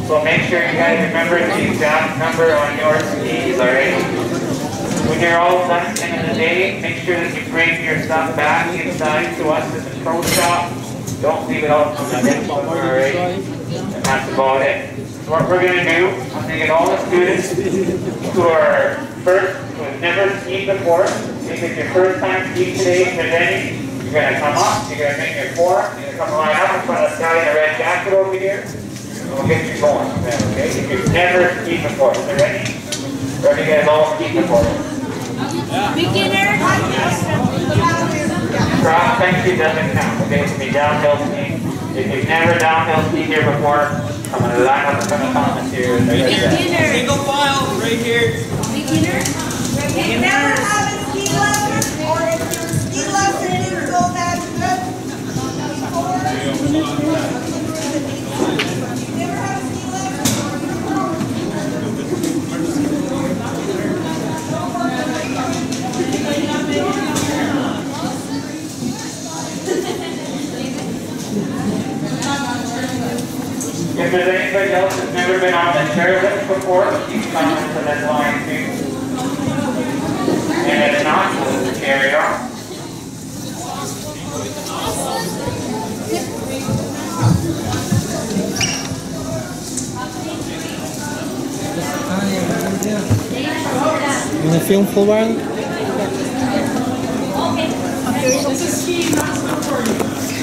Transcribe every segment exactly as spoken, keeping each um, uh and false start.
So make sure you guys remember the exact number on your skis, alright? When you're all done at the end of the day, make sure that you bring your stuff back inside to us in the pro shop. Don't leave it out on the next one, alright? And that's about it. So what we're going to do, I'm going to get all the students who are first, who have never skied before. If it's your first time skiing today, if there's any, you're going to come up, you're going to bring your form, you're going to come line up in front of the guy in the red jacket over here. We'll get you going then, okay? If you've never skied before, is there any? Or have you guys all skied before? Beginner. Cross country doesn't count, okay? It's going to be downhill skiing. If you've never downhill skied here before, I'm going to line up in front of Thomas here. Beginner. Single file, right here. Beginner. If you never have a ski lesson, or if your ski lesson didn't go that good before, never had a ski lesson. If there's anybody else that's never been on the chairlift before, you can come into this line too. And if not, we'll carry on. You want to film for a while? It's a ski master for you.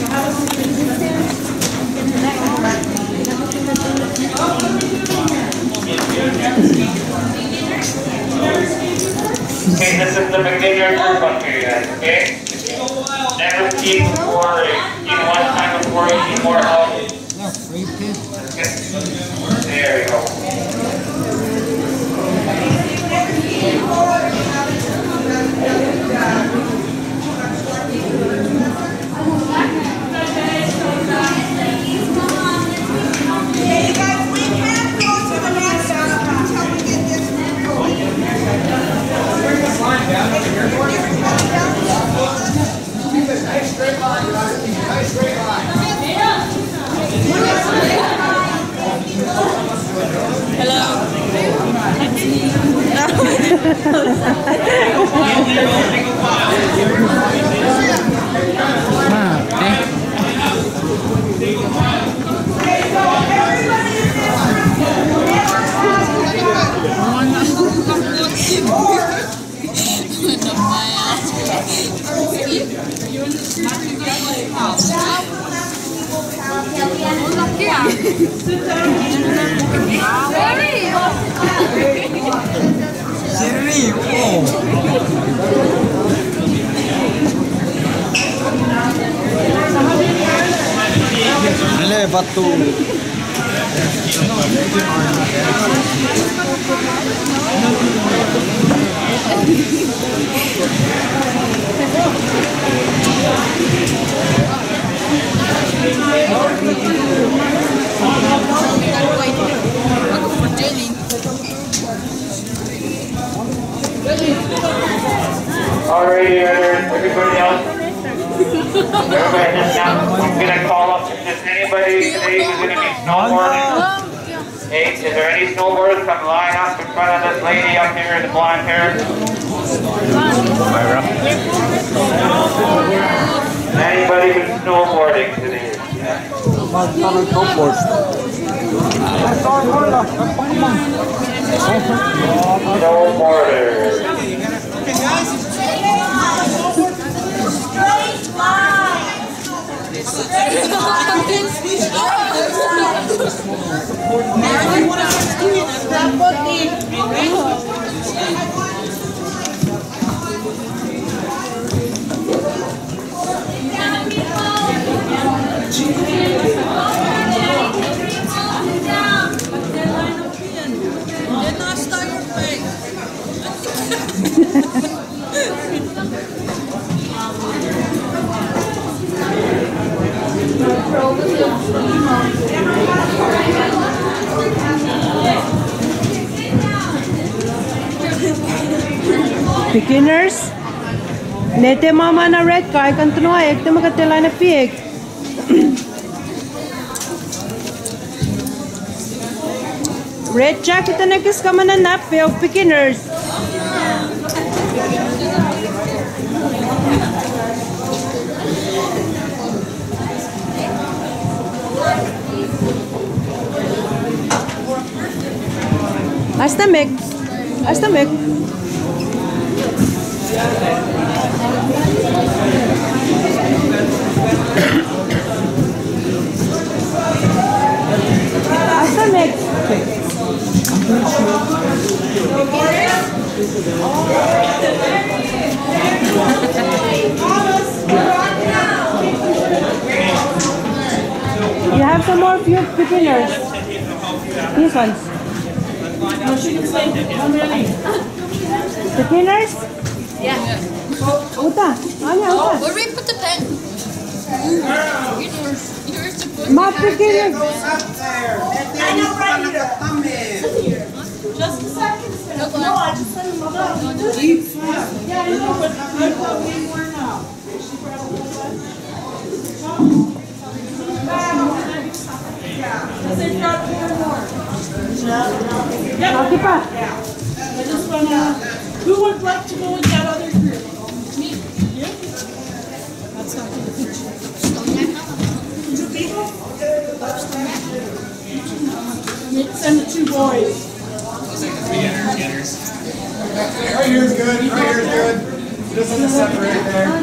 Okay, this is the beginner group up here, guys, okay? Never skied before, skied one time before, you need more help. There we go. Okay, you guys, we can't go to the next stop until we get this one going. Nice straight line, guys. Nice straight line. Hello. Okay, so everybody is Dale, pato. Alrighty, everybody else? Everybody just now, I'm going to call up if there's anybody today who's going to be snowboarding. Hey, is there any snowboarders? Come line up in front of this lady up here in the blonde hair. Anybody who's snowboarding today? Snowboarders. straight line. Straight Beginners, nete mama na red kai kan tuno ek te maga telai na piek. Red jacket na nagkis ka mananap, pero beginners. Hasta Meg. Hasta Meg. Hasta Meg. You have some more few beginners. These ones. Beginners? Yeah. Uta. Ano, uta. Where do we put the pen? Yours. Yours to put. Mga beginners. I know right here. Just a second. No, I just said them up. Yeah, I know, but I thought we were now. Because they brought four more. Okay pa. I just wanna. Who would like to go with that other group? Me. You? That's not good. Two people? Send the two boys. Right here's good, right here's good. Just have to separate there.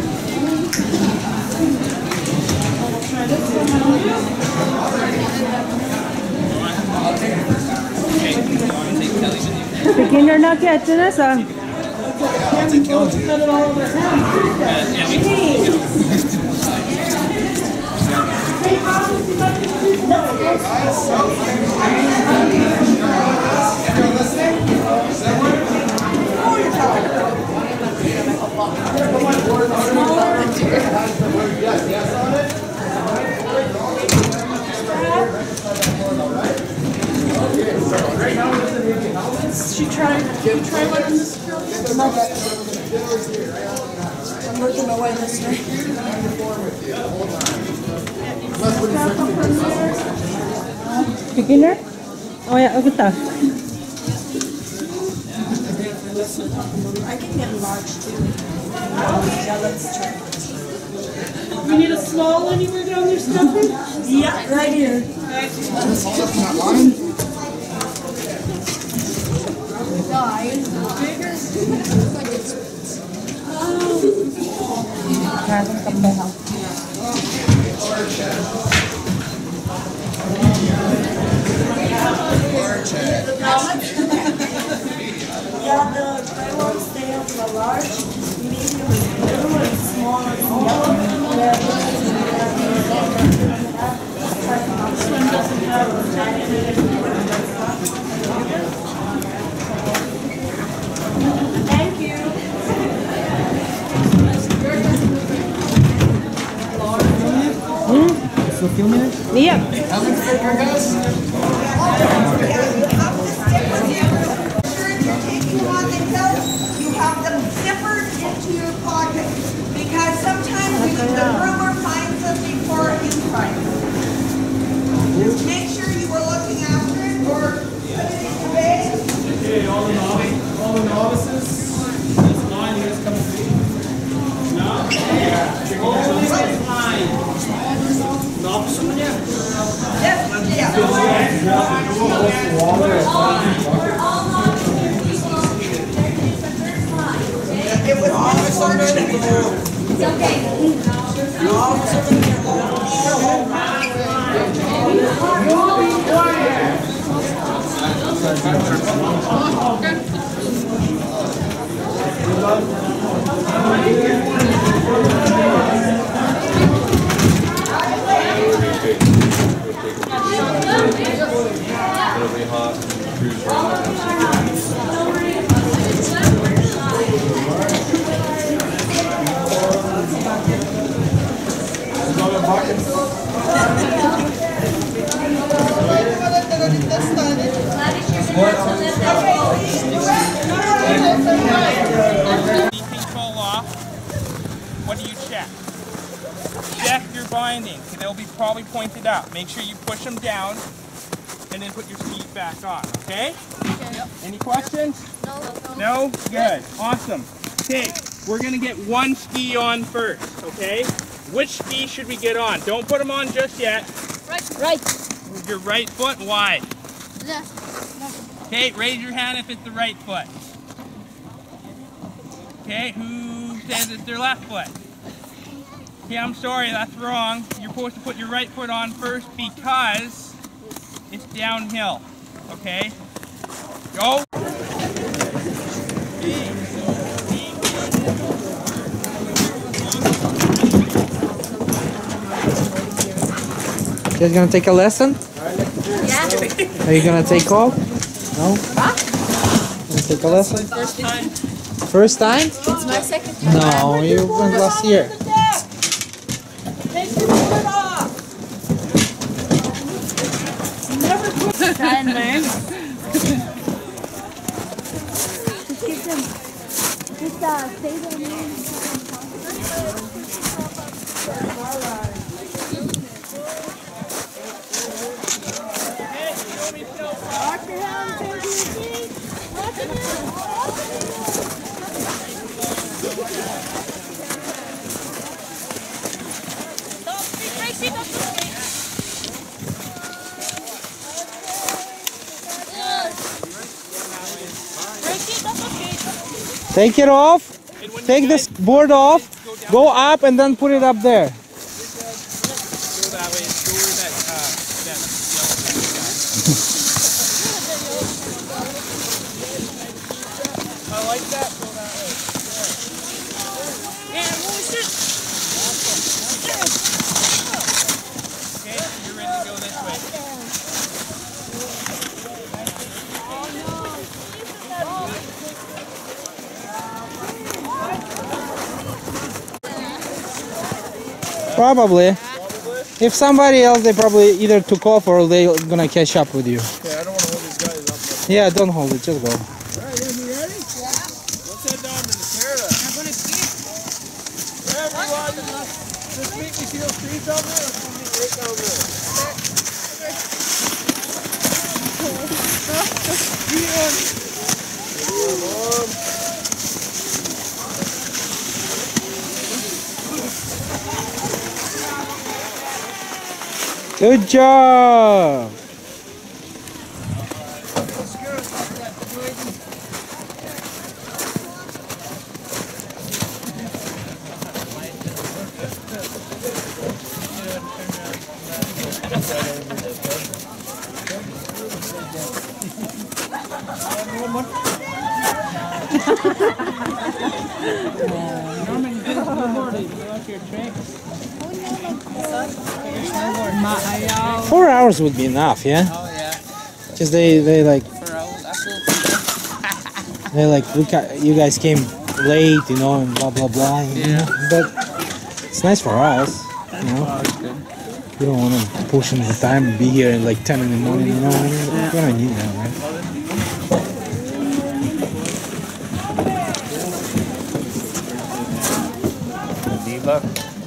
Beginner na kaya ito na sa. She tried. She tried letting this girl get I'm working my way this way. Beginner? Oh yeah, ako ta. I can get large too. Yeah, let's try. We need a small anywhere down there, Stephanie? Yeah, right here. Nasaan ka ba? Yeah, the gray ones stay on the large, medium, little, and small, and yellow. This one doesn't have a tag in it. Thank you. Just a few minutes? Yeah. How many sticker guys? Yeah, you have to stick with you. Sure, if you're taking on the hill, you have them zippered into your pocket. Because sometimes you, the groomer finds them before you find them. Just make sure you were looking after it or put it in the bag. Okay, all the novices, all the novices, this line here is coming through. No? Yeah. Only this line. Novice one, yeah. Yes, yeah. It was all ordered. It's okay. It'll be hot. Cruise Control off. What do you check? Check your binding. They'll be probably pointed up. Make sure you push them down. And and then put your ski back on, okay? Okay. Any questions? No. No? Good. Awesome. Okay, we're going to get one ski on first, okay? Which ski should we get on? Don't put them on just yet. Right. Right. Your right foot wide. Left. Okay, raise your hand if it's the right foot. Okay, who says it's their left foot? Okay, I'm sorry, that's wrong. You're supposed to put your right foot on first because it's downhill. Okay? Go! You guys gonna take a lesson? Yeah. Are you gonna take off? No? Huh? Gonna take a lesson? First time. First time? It's my second time. No, you went last year. Take your foot off. Never put try and learn. Just give them. Just uh, say their name. Wash your hands into your feet. Wash your hands. Take it off. Take this board off. Go up and then put it up there. Go that way. Go where that, uh, that yellow guy. I like that. Go that way. And move it. Okay, you're ready to go this way. Probably. If somebody else, they probably either took off or they're gonna catch up with you. Okay, I don't want to hold these guys up. But... Yeah, don't hold it, just go. Alright, you ready? Yeah. Let's head down to the Canada. I'm gonna ski. Everyone, just meet me see those trees down there. Let's go meet right down there. Ski on. Good job! Four hours would be enough, yeah? Oh yeah. Because they, they like, Four hours, they like, we ca you guys came late, you know, and blah blah blah. You Yeah. know? But it's nice for us, you know. Oh, it's good. We don't want to push in the time and be here at like ten in the morning, you know what I mean? Yeah. We don't need that, right? Diva.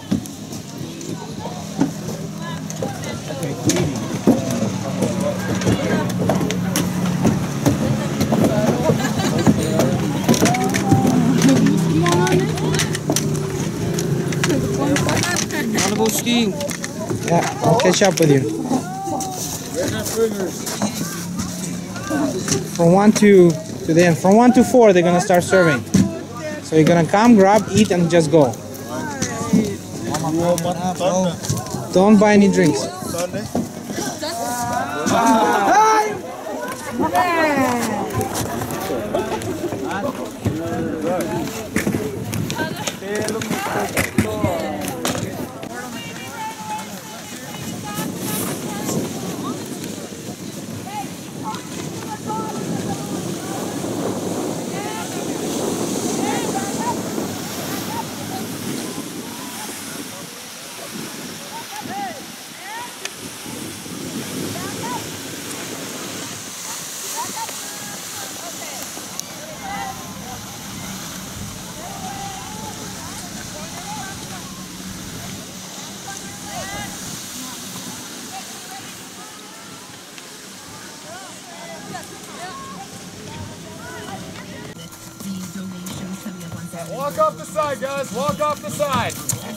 Wanna go skiing? Yeah, I'll catch up with you. From one to to the end. From one to four, they're gonna start serving. So you're gonna come, grab, eat, and just go. Don't buy any drinks. Sunday. Walk off the side, guys. Walk off the side.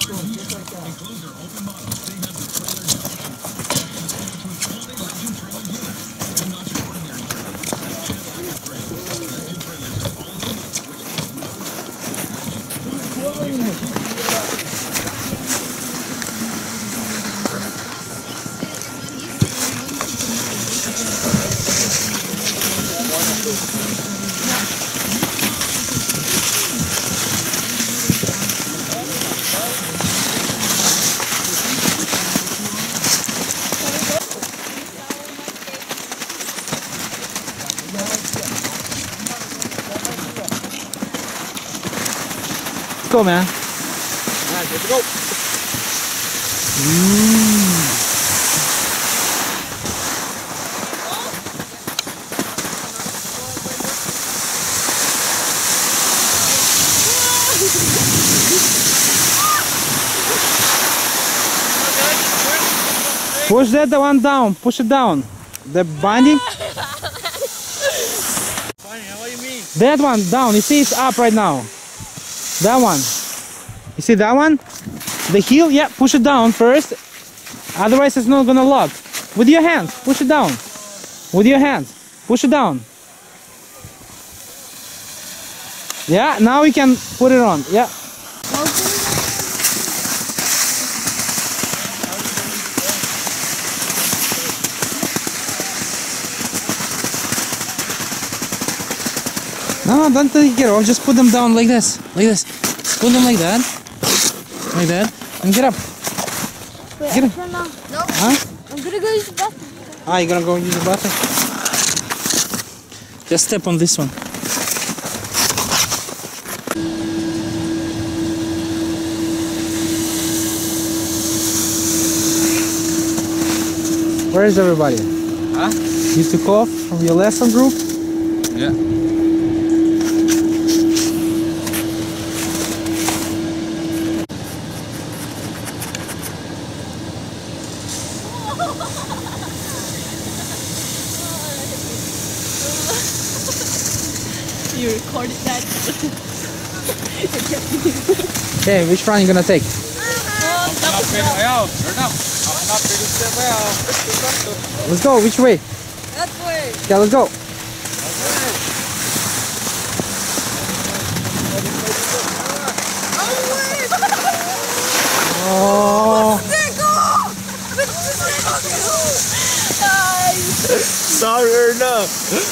Go, man. Alright, good to go. Mm. Push that the one down. Push it down. The binding. Fine, what do you mean? That one down. You see it's up right now. That one. You see that one? The heel? Yeah, push it down first. Otherwise it's not gonna lock. With your hands. Push it down. With your hands. Push it down. Yeah, now we can put it on. Yeah. No, don't take it off. Just put them down like this. Like this. Put them like that. Like that. And get up. Wait, Get up. No. Huh? I'm gonna go use the bathroom. Ah, you're gonna go use the bathroom? Just step on this one. Where is everybody? Huh? You took off from your lesson group? Yeah. You recorded that. Okay, which one are you gonna take? Let's go, which way? That way. Okay, let's go. Oh. Sorry or no?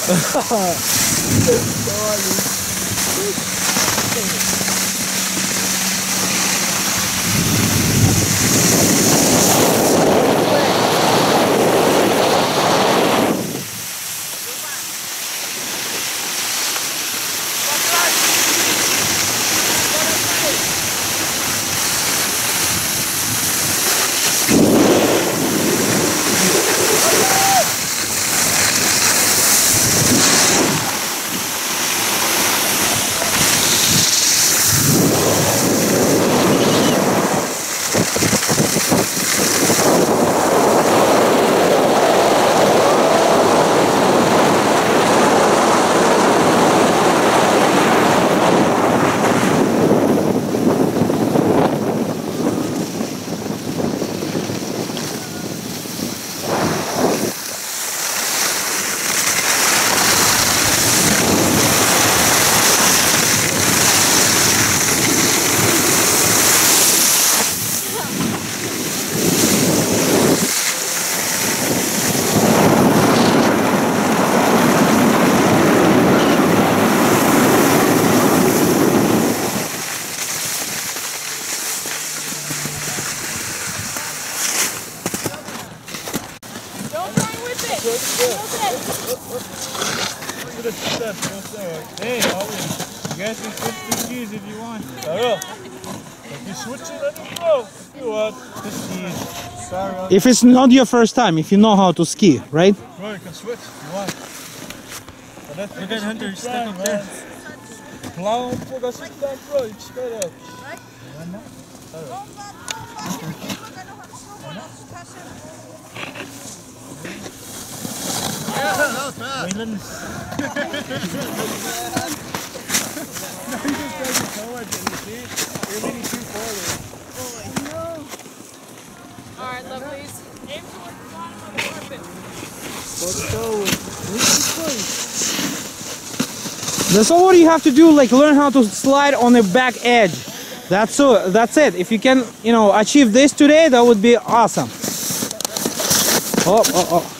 Hey, you guys can switch the skis if you want. I will. If you switch it, let me go. You want the skis. Sorry. If it's not your first time, if you know how to ski, right? Bro, you can switch if you want. Look at Hunter, stuck up there. Plauw um pouco assim que tá, bro. You just gotta... Yeah, that was fast. you just drag your toe edge and you see, you're leaning too forward. Alright, lovelies. Aim towards the bottom of the carpet. Let's go. That's all you have to do, like learn how to slide on the back edge. That's so. That's it. If you can, you know, achieve this today, that would be awesome. Oh, oh, oh.